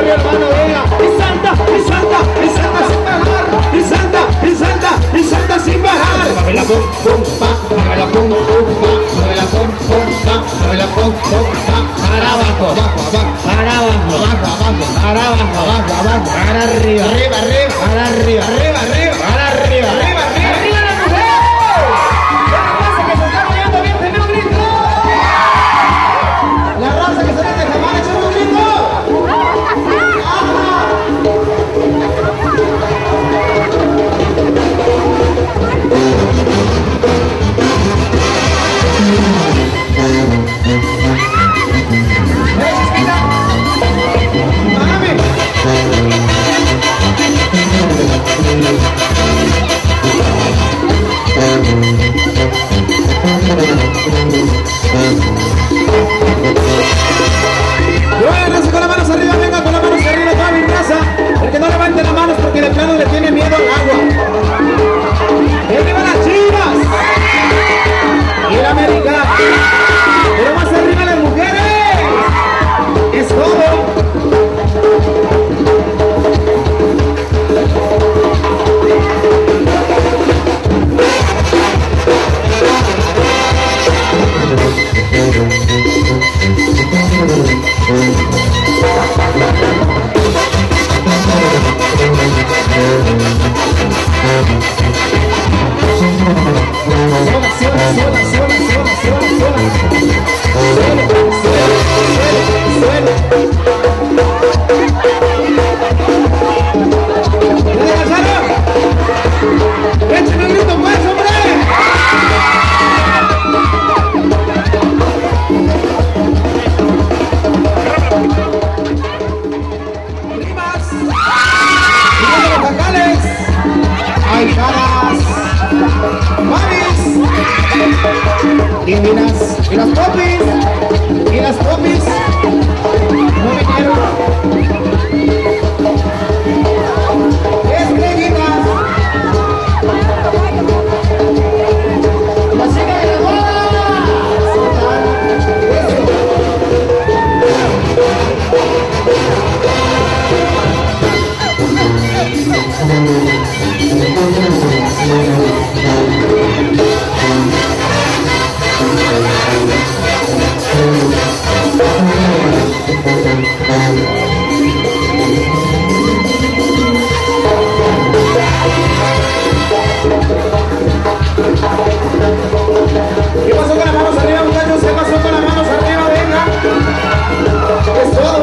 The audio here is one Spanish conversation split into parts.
hermano, venga. Y salta, y salta, y salta sin parar. Y salta, y salta, y salta sin parar. Mueve la pum, pum, pa, mueve la pum, pum, pa, mueve la pum, pum, pa, mueve la pum, pum, pa. Para abajo, abajo, abajo, para abajo, abajo, abajo, para abajo, abajo, abajo, para arriba, arriba, arriba, para arriba, arriba, arriba, para arriba, arriba, arriba, arriba la mujer. La raza que se está moviendo bien, denme un grito. La raza que se está dejando, échame un grito. Con las manos arriba, venga con las manos arriba, toda mi raza. El que no levante las manos porque de plano le tiene miedo al agua. ¡Arriba las chivas! Y el América. Pero más arriba las mujeres. Es todo. Y las popis no vinieron. Estrellitas. La chica de la boda. ¿Qué pasó con las manos arriba, muchachos? ¿Qué pasó con las manos arriba? Venga. Es todo.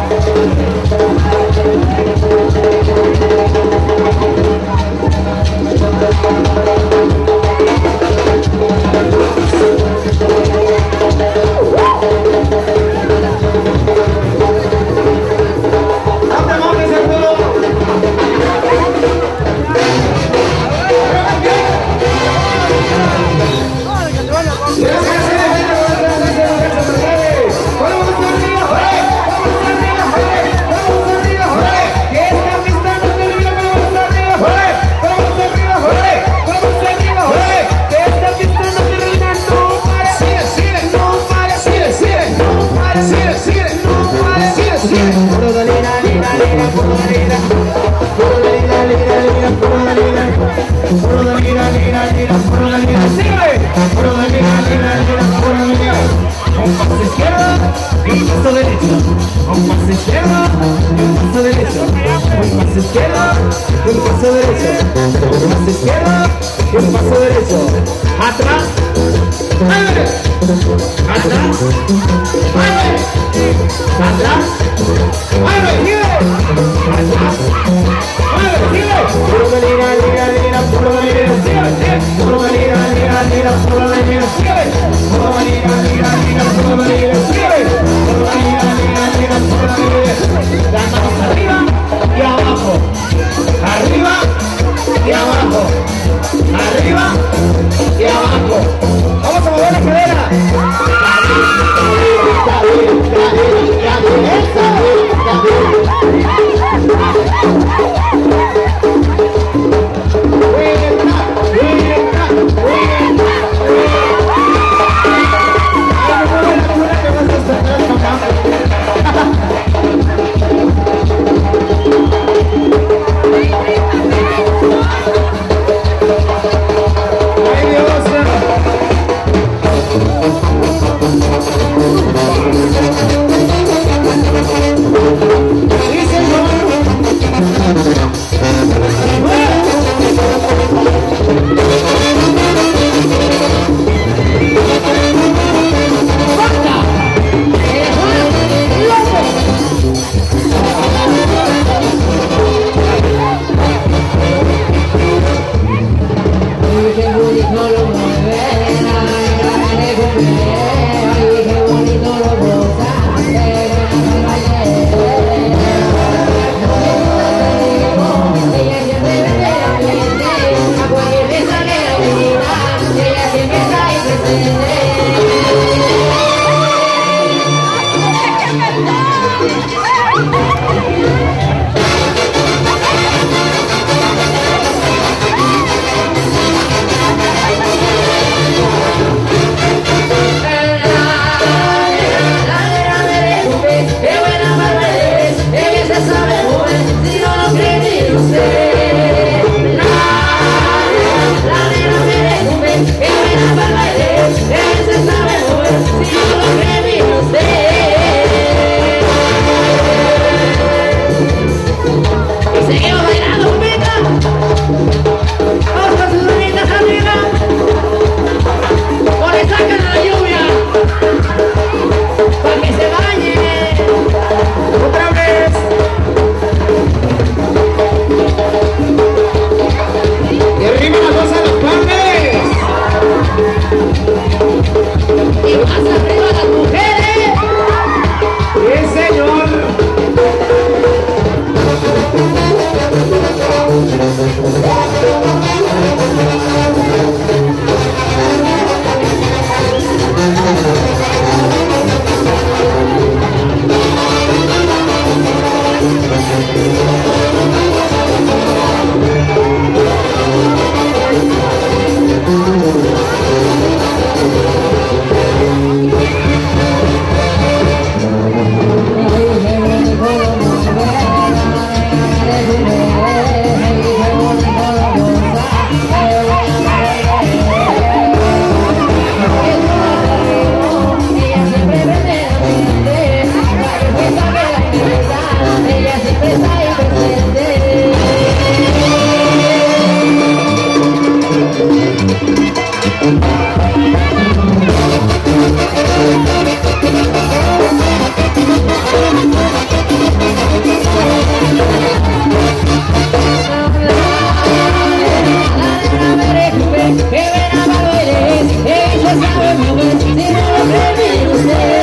Un paso izquierdo y un paso derecho. Un paso izquierdo y un paso derecho. Un paso izquierdo y un paso derecho. Un paso izquierdo y un paso derecho. Atrás. Atrás. Atrás. Atrás. Las manos arriba y abajo. Arriba y abajo. Arriba y abajo. Vamos a mover la cadera. Cadera. Que ven a bailar, ella sabe mover, si no lo creen ustedes.